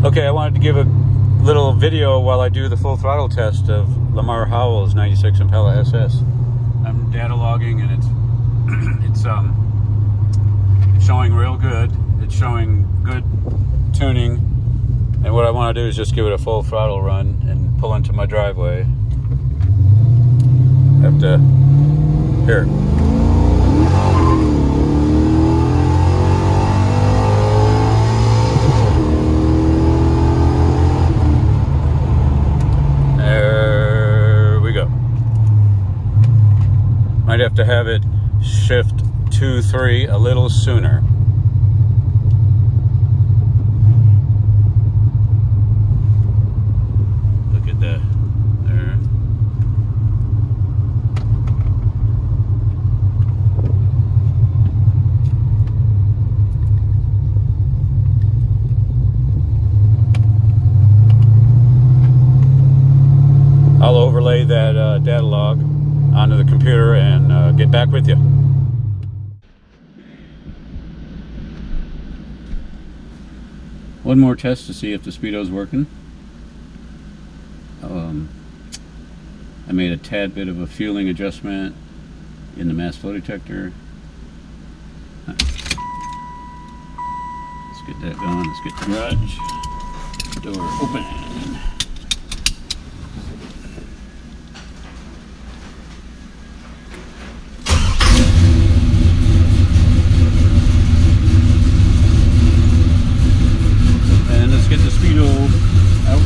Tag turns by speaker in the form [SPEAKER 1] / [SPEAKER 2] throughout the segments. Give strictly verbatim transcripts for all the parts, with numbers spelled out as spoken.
[SPEAKER 1] Okay, I wanted to give a little video while I do the full throttle test of Lamar Howell's ninety-six Impala S S. I'm data logging and it's it's um showing real good. It's showing good tuning, and what I want to do is just give it a full throttle run and pull into my driveway. I have to here. Might have to have it shift two three a little sooner. Look at that there. I'll overlay that uh, data log onto the computer and uh, get back with you. One more test to see if the speedo's working. Um, I made a tad bit of a fueling adjustment in the mass flow detector. Let's get that going. Let's get the garage door open. Get the speedo out.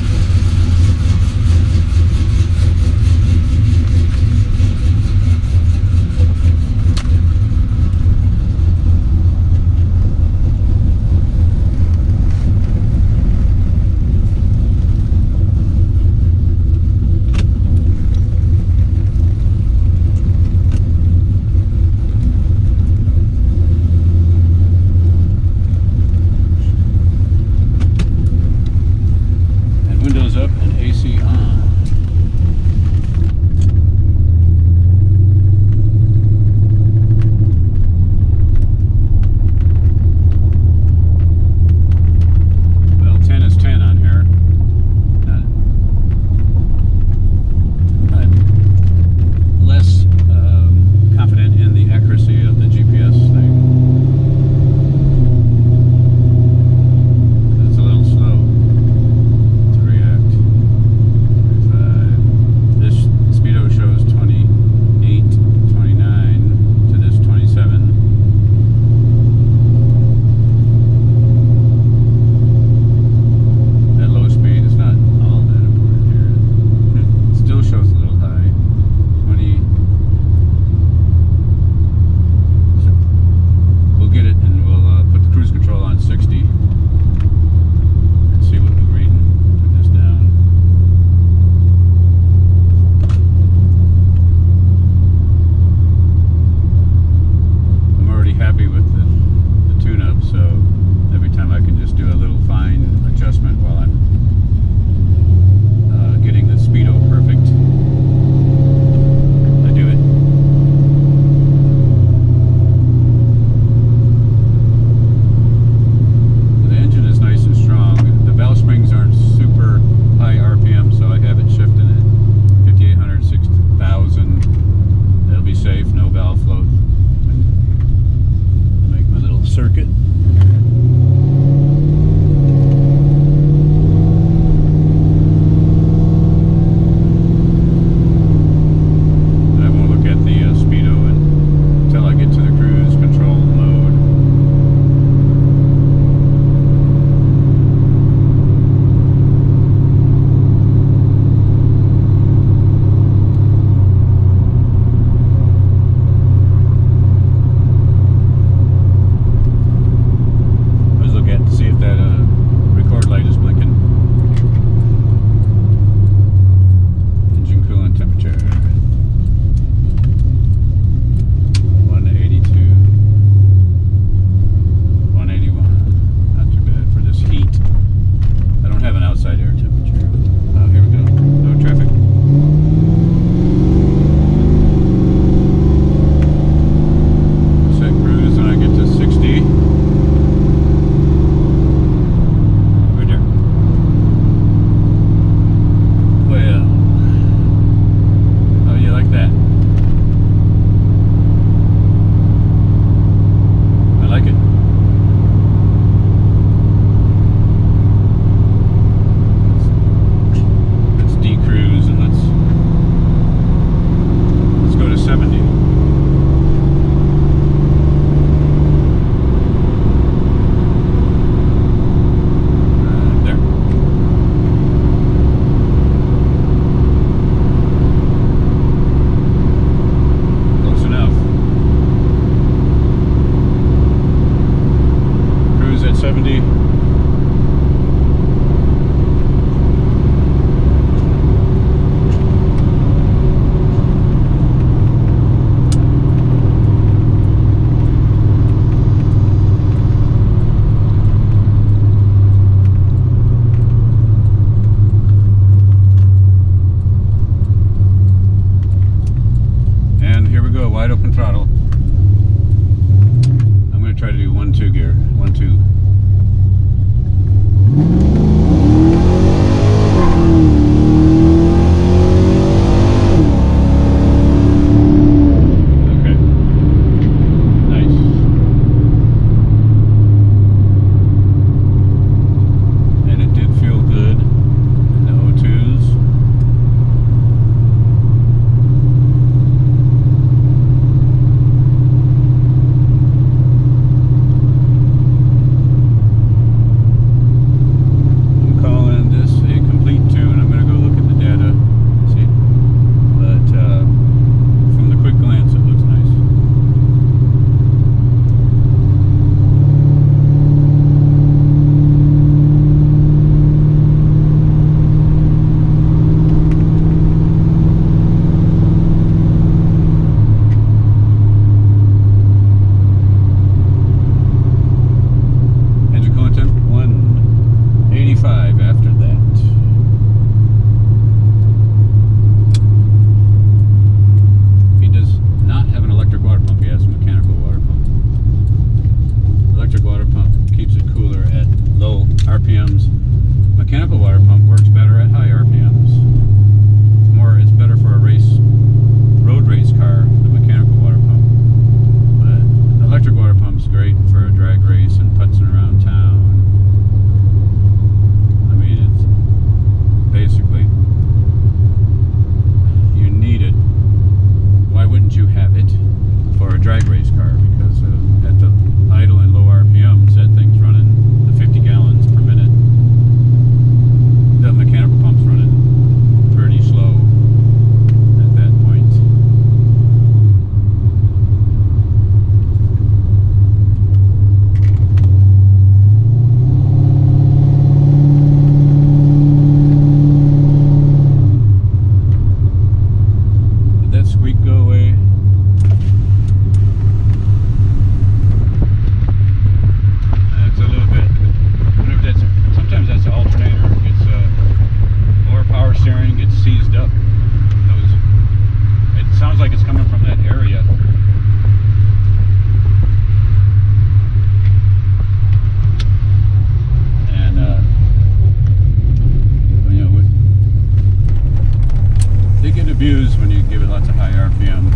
[SPEAKER 1] abused when you give it lots of high R P M.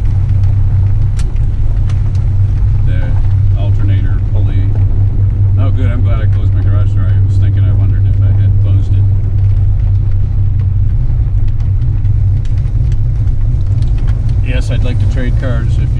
[SPEAKER 1] The alternator pulley. Oh good, I'm glad I closed my garage door. I was thinking, I wondered if I had closed it. Yes, I'd like to trade cars if